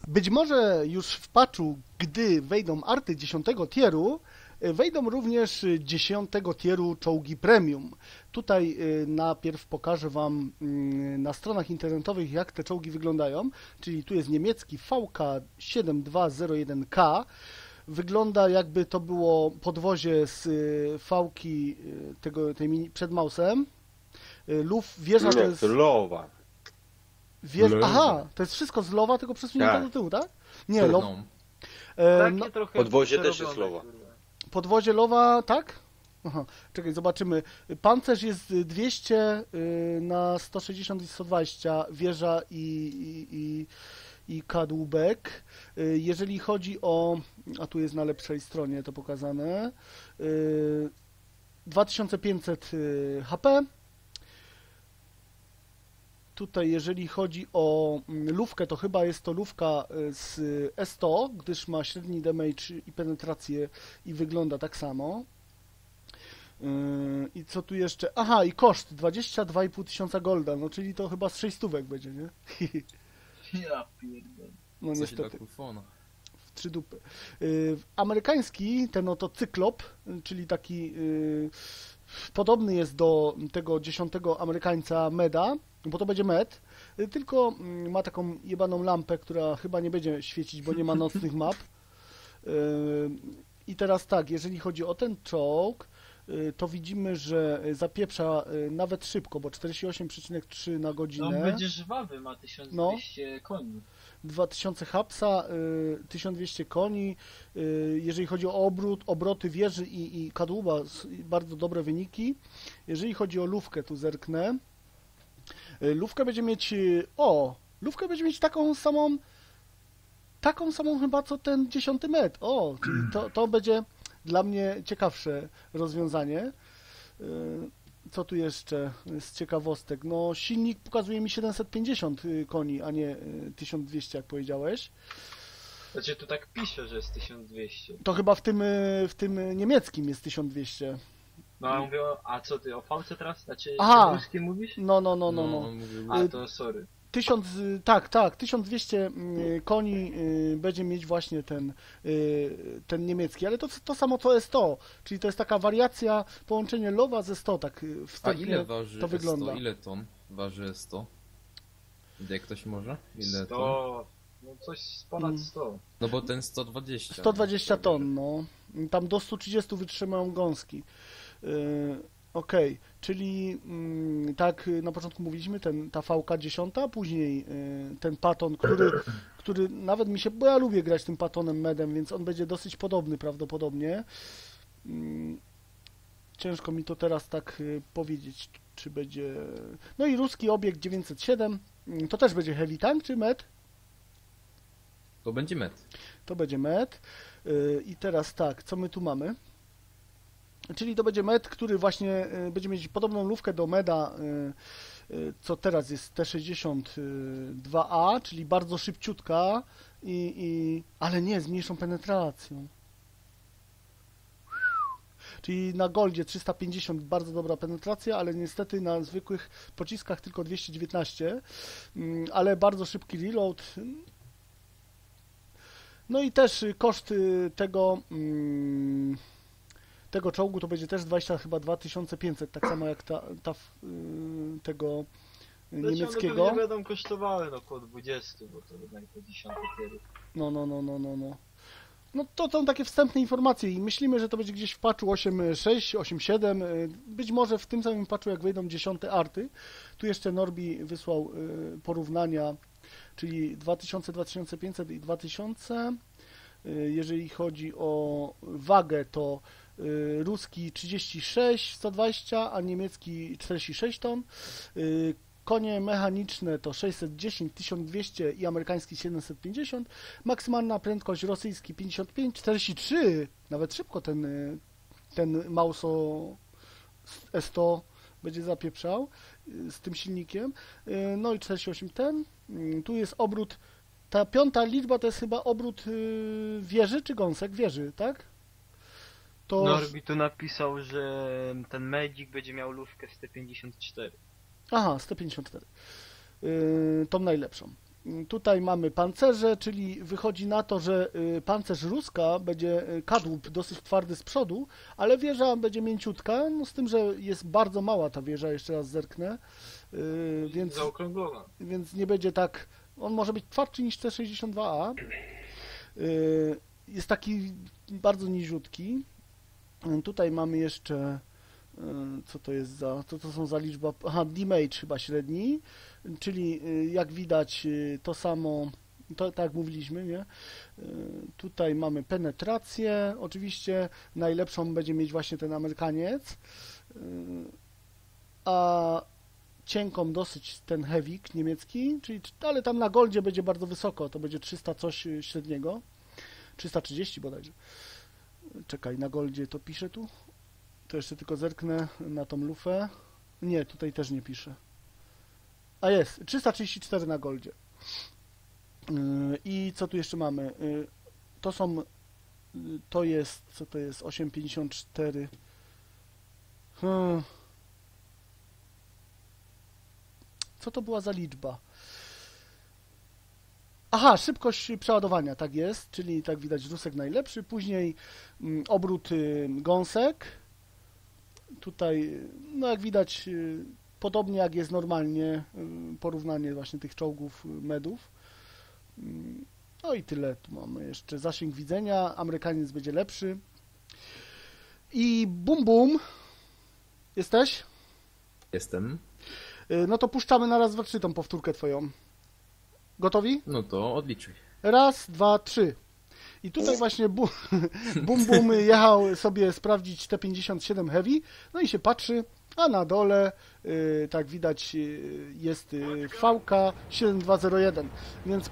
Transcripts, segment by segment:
Być może już w patchu, gdy wejdą arty 10 tieru, wejdą również 10 tieru czołgi premium. Tutaj najpierw pokażę Wam na stronach internetowych, jak te czołgi wyglądają. Czyli tu jest niemiecki VK7201K. Wygląda, jakby to było podwozie z V-ki przed Mausem. Wieża to Nie, jest... to Lowa. Aha, to jest wszystko z Lowa, tylko przesunięte Tak. do tyłu, tak? Nie, Low... No. no, trochę Podwozie też przerobione, jest Lowa. kurwa. podwozie Lowa, tak? Aha, czekaj, zobaczymy. Pancerz jest 200 na 160 i 120, wieża i kadłubek. Jeżeli chodzi o... A tu jest na lepszej stronie to pokazane. 2500 HP. Tutaj jeżeli chodzi o lufkę, to chyba jest to lufka z S100, gdyż ma średni damage i penetrację i wygląda tak samo. I co tu jeszcze? Aha, i koszt 22,5 tysiąca golda, no czyli to chyba z 6 stówek będzie, nie? Ja pierdolę. No Coś dla niestety, kufona. w 3 dupy. Amerykański, ten oto cyklop, czyli taki podobny jest do tego 10 Amerykańca Meda, bo to będzie Med, tylko ma taką jebaną lampę, która chyba nie będzie świecić, bo nie ma nocnych map. I teraz tak, jeżeli chodzi o ten czołg, to widzimy, że zapieprza nawet szybko, bo 48,3 na No godzinę. będzie żwawy, ma 1200 koni. 2000 hapsa, 1200 koni. Jeżeli chodzi o obroty wieży i kadłuba, bardzo dobre wyniki. Jeżeli chodzi o lufkę, tu zerknę. Lufkę będzie mieć, lufkę będzie mieć taką samą chyba co ten 10 met. Czyli to będzie dla mnie ciekawsze rozwiązanie. Co tu jeszcze z ciekawostek? No, silnik pokazuje mi 750 koni, a nie 1200, jak powiedziałeś. Znaczy tu tak pisze, że jest 1200. To chyba w tym niemieckim jest 1200. No a mówię, a co ty o fałce teraz? Znaczy Aha. o ruskim mówisz? No. Mówił, A to sorry. 1200 koni będzie mieć właśnie ten niemiecki, ale to samo co S100, czyli to jest taka wariacja, połączenie Lowa ze 100, tak a wstępnie ile waży to wygląda. 100? Ile ton waży 100? Jak ktoś może? Ile ton? 100, no coś ponad 100. No bo ten 120. 120 ton, no. Tam do 130 wytrzymają gąski. Okej, czyli tak na początku mówiliśmy, ta VK10, później ten Patton, który nawet mi się, bo ja lubię grać tym Pattonem Medem, więc on będzie dosyć podobny prawdopodobnie. Ciężko mi to teraz tak powiedzieć, czy będzie... No i ruski obiekt 907, to też będzie Heavy Tank czy Med? To będzie met. To będzie Med. I teraz tak, co my tu mamy? Czyli to będzie Med, który właśnie będzie mieć podobną lufkę do Meda, co teraz jest T62A, czyli bardzo szybciutka, ale nie, z mniejszą penetracją. Czyli na Goldzie 350 bardzo dobra penetracja, ale niestety na zwykłych pociskach tylko 219, ale bardzo szybki reload. No i też koszt tego czołgu to będzie też chyba 2500, tak samo jak tego niemieckiego. Nie będą kosztowały około 20, bo to jednak po 10 tiery. No. No to są takie wstępne informacje i myślimy, że to będzie gdzieś w patchu 8.6, 8.7, być może w tym samym patchu jak wyjdą 10 arty. Tu jeszcze Norbi wysłał porównania, czyli 2000, 2500 i 2000. Jeżeli chodzi o wagę, to ruski 36, 120, a niemiecki 46 ton. Konie mechaniczne to 610, 1200 i amerykański 750. Maksymalna prędkość rosyjski 55, 43. Nawet szybko ten Mauso S100 będzie zapieprzał z tym silnikiem. No i 48 ten. Tu jest obrót. Ta piąta liczba to jest chyba obrót wieży czy gąsek? Wieży, tak? To... Norbi tu napisał, że ten Magic będzie miał lufkę z T54. Aha, 154. Tą najlepszą. Tutaj mamy pancerze, czyli wychodzi na to, że pancerz Ruska będzie kadłub dosyć twardy z przodu, ale wieża będzie mięciutka, no z tym, że jest bardzo mała ta wieża, jeszcze raz zerknę, Zaokrąglona. więc nie będzie tak, on może być twardszy niż T-62A. Jest taki bardzo niziutki. Tutaj mamy jeszcze, co to jest za, co to są za liczba, aha, damage chyba średni, czyli jak widać to samo, to tak jak mówiliśmy, nie? Tutaj mamy penetrację, oczywiście najlepszą będzie mieć właśnie ten Amerykaniec, a cienką dosyć ten Hewik niemiecki, czyli, ale tam na goldzie będzie bardzo wysoko, to będzie 300 coś średniego, 330 bodajże. Czekaj, na goldzie to pisze tu? To jeszcze tylko zerknę na tą lufę. Nie, tutaj też nie pisze. A jest, 334 na goldzie. I co tu jeszcze mamy? To są, to jest, co to jest? 8,54. Co to była za liczba? Aha, szybkość przeładowania, tak jest, czyli tak widać Rusek najlepszy, później obrót gąsek, tutaj, no jak widać, podobnie jak jest normalnie, porównanie właśnie tych czołgów medów. No i tyle, tu mamy jeszcze zasięg widzenia, Amerykaniec będzie lepszy. I bum bum, jesteś? Jestem. No to puszczamy na raz, dwa, trzy tą powtórkę twoją. Gotowi? No to odliczaj. Raz, dwa, trzy. I tutaj właśnie Bum Bum jechał sobie sprawdzić T-57 Heavy, no i się patrzy, a na dole, tak widać, jest VK7201, więc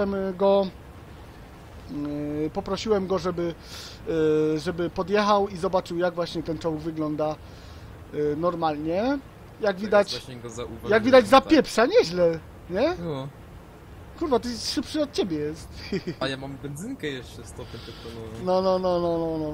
poprosiłem go, żeby podjechał i zobaczył, jak właśnie ten czołg wygląda normalnie. Jak widać zapieprza nieźle, nie? No. Kurwa, to jest szybszy od ciebie jest. A ja mam benzynkę jeszcze 100 petronowy. No.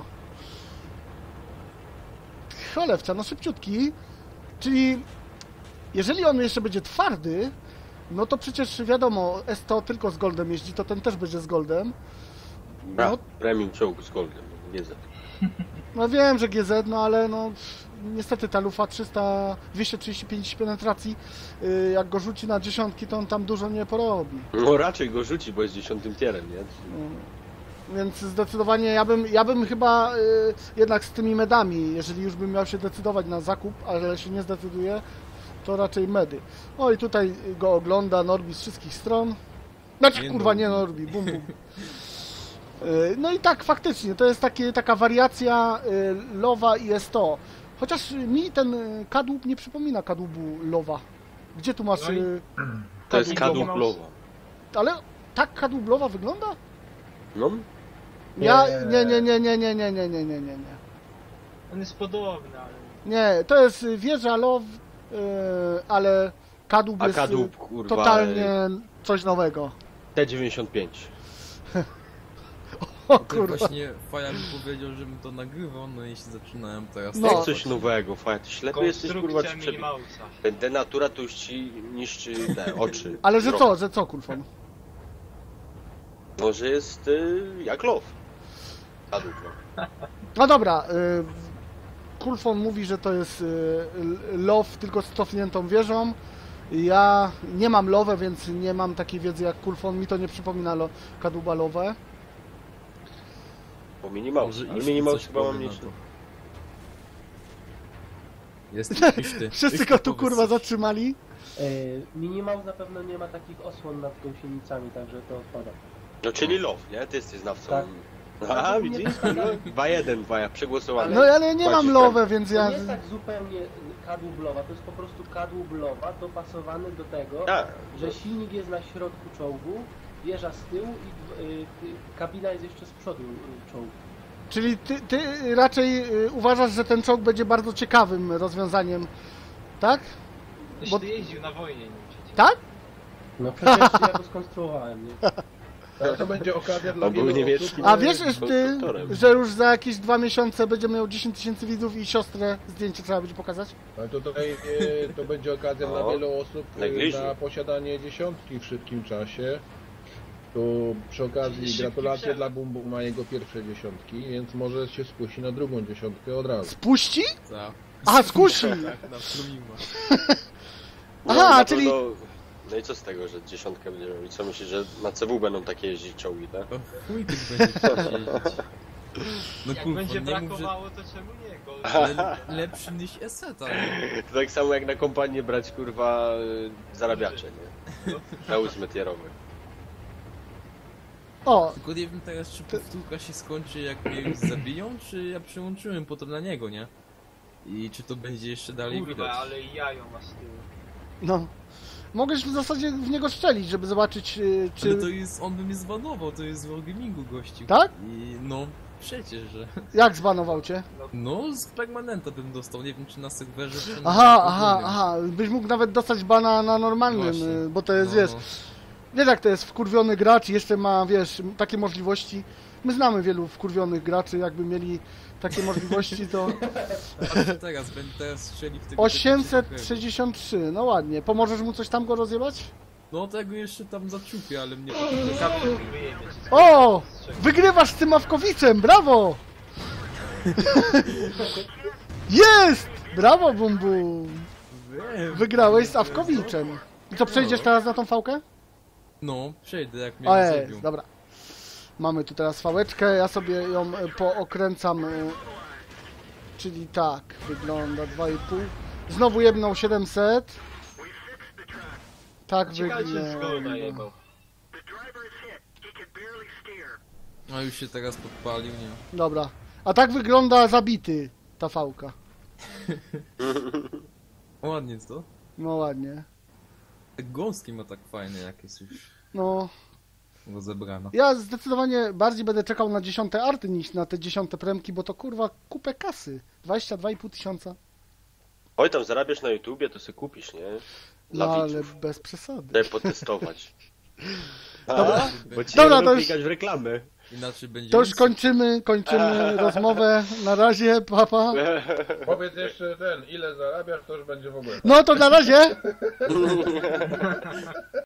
Cholewca, no szybciutki. Czyli jeżeli on jeszcze będzie twardy, no to przecież wiadomo, S100 tylko z Goldem jeździ, to ten też będzie z Goldem. No, premium czołg z Goldem, GZ. no wiem, że GZ, no ale no niestety ta lufa 235 penetracji, jak go rzuci na dziesiątki, to on tam dużo nie porobi. No raczej go rzuci, bo jest 10 tierem, nie? Więc zdecydowanie ja bym chyba jednak z tymi medami, jeżeli już bym miał się decydować na zakup, ale się nie zdecyduję, to raczej medy. O i tutaj go ogląda Norbi z wszystkich stron. Znaczy kurwa, nie Norbi, bum bum. No i tak, faktycznie, to jest taka wariacja Lowa i S100. Chociaż mi ten kadłub nie przypomina kadłubu Lowa. Gdzie tu masz... No i- To jest kadłub Lowa. Ale tak kadłub Lowa wygląda? No, Ja... Nie. On jest podobny, ale... Nie, to jest wieża Low, ale kadłub a jest kadłub, kurwa, totalnie coś nowego. T95. O To kurwa. właśnie Faja mi powiedział, żebym to nagrywał, no i się zaczynałem teraz. No. Jak coś nowego, Faja, ty ślepy jesteś, kurwa, czy Konstrukcja przebieg? Minimausa. Ten denatura to już ci niszczy te oczy. Ale że wzrok. co, Kulfon? No, że jest jak Low. Kadłub Low. No dobra, Kulfon mówi, że to jest Low tylko z cofniętą wieżą. Ja nie mam Lowe, więc nie mam takiej wiedzy jak Kulfon. Mi to nie przypomina kadłuba Lowe. Bo Minimaus, Może ale Iszty Minimaus coś chyba powie mam na mniejszy. to. Jest Iszty. Wszyscy go tu kurwa zatrzymali. Minimaus na pewno nie ma takich osłon nad gąsienicami, także to odpada. No czyli Low, nie? Ty jesteś znawcą. Tak. A, Nie widzisz? tak. 2-1, Faja, przegłosowany. No ale ja nie mam Płacisz Lowe, więc To ja... nie jest tak zupełnie kadłub Lowa, to jest po prostu kadłub Lowa dopasowany do tego, Tak. że silnik jest na środku czołgu, wieża z tyłu i kabina jest jeszcze z przodu czołgu. Czyli ty raczej uważasz, że ten czołg będzie bardzo ciekawym rozwiązaniem, tak? Ktoś Bo- ty jeździł na wojnie nim przecież. Tak? No przecież ja go skonstruowałem, nie? Ale to będzie okazja dla On był wielu niemieckim. osób. A wiesz ty, konstruktorem. że już za jakieś 2 miesiące będzie miał 10 tysięcy widzów i siostrę zdjęcie trzeba będzie pokazać? Ale tutaj to będzie okazja dla No, wielu osób najbliżej. na posiadanie 10 w szybkim czasie. Tu przy okazji Szybki gratulacje przewód. dla Bum Bum ma jego pierwsze 10, więc może się skusi na drugą 10 od razu. Spuści? Tak. Aha, skusi! Tak, na plumima. Aha, na czyli- pewno- No i co z tego, że 10 będzie robić? Co myślisz, że na CW będą takie jeździć czołgi, tak? O chuj tych będzie chciał jeździć. No Jak kurwa, będzie nie mów, że brakowało, to czemu nie? Gol. lepszy niż Eseta, nie? To tak samo jak na kompanię brać, kurwa, zarabiacze, nie? Na 8 tierowy. O, Tylko nie wiem teraz, czy powtórka się skończy, jak mnie już zabiją, czy ja przyłączyłem potem na niego, nie? I czy to będzie jeszcze dalej Kurwa, widać. ale jajo ma z tyłu. no. Mogłeś w zasadzie w niego strzelić, żeby zobaczyć, czy... Ale to jest, on by mnie zbanował, to jest w Wargamingu gościu. Tak? I no, przecież, że... Jak zbanował cię? No, z permanenta bym dostał, nie wiem czy na serwerze, czy na... Aha, ogólnym. aha. Byś mógł nawet dostać bana na normalnym, Właśnie. bo to jest, No, wiesz... Wiesz jak to jest, wkurwiony gracz i jeszcze ma, wiesz, takie możliwości. My znamy wielu wkurwionych graczy, jakby mieli takie możliwości, to... A co teraz, będę teraz strzeli w tego... 863, no ładnie. Pomożesz mu coś tam go rozjebać? No tego jeszcze tam zaczupię, ale mnie... Kamil wyjebie cię. O! Wygrywasz z tym Awkowiczem, brawo! Jest! Brawo, Bum Bum! Wygrałeś z Awkowiczem. I co, przejdziesz teraz na tą fałkę? No, przejdę jak mnie O nie jest, zabił. dobra. Mamy tu teraz fałeczkę, ja sobie ją pookręcam. Czyli tak, wygląda 2,5. Znowu jedną 700. Tak Ciekawe, czy z wygląda. golu najebał. A już się teraz podpalił, nie? Dobra. A tak wygląda zabity ta fałka. Ładnie co? No ładnie. Te gąski ma tak fajne, jak jest już No, rozebrana. ja zdecydowanie bardziej będę czekał na 10 arty niż na te 10 premki, bo to kurwa kupę kasy. 22,5 tysiąca. Oj, tam zarabiasz na YouTubie, to sobie kupisz, nie? Dla No ale widzów. bez przesady. Daj potestować. Dobra. Bo ci Dobra, będą to już- klikać w reklamę. Inaczej będzie... To już więcej. kończymy rozmowę. Na razie, papa. Powiedz jeszcze ile zarabiasz, to już będzie w ogóle. No to na razie.